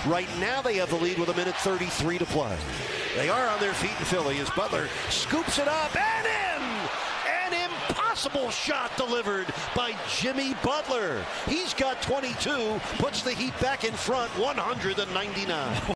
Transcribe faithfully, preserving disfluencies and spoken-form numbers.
Right now they have the lead with a minute thirty-three to play. They are on their feet in Philly as Butler scoops it up and in! An impossible shot delivered by Jimmy Butler. He's got twenty-two, puts the Heat back in front, one hundred ninety-nine.